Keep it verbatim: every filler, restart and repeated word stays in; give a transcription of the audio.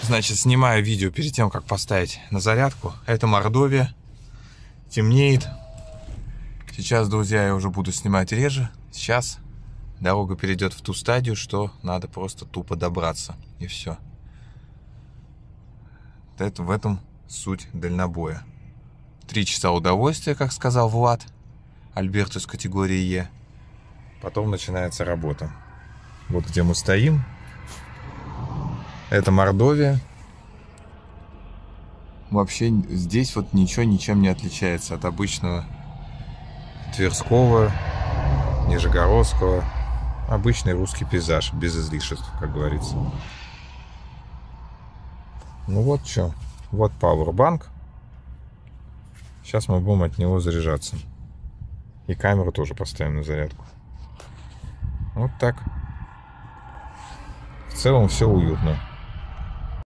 Значит, снимаю видео перед тем, как поставить на зарядку. Это Мордовия. Темнеет. Сейчас, друзья, я уже буду снимать реже. Сейчас дорога перейдет в ту стадию, что надо просто тупо добраться. И все. Это в этом суть дальнобоя. Три часа удовольствия, как сказал Влад. Альберт из категории Е. Потом начинается работа. Вот где мы стоим. Это Мордовия. Вообще здесь вот ничего ничем не отличается от обычного Тверского, Нижегородского. Обычный русский пейзаж, без излишеств, как говорится. Ну вот что. Вот Powerbank. Сейчас мы будем от него заряжаться. И камеру тоже поставим на зарядку. Вот так. В целом все уютно.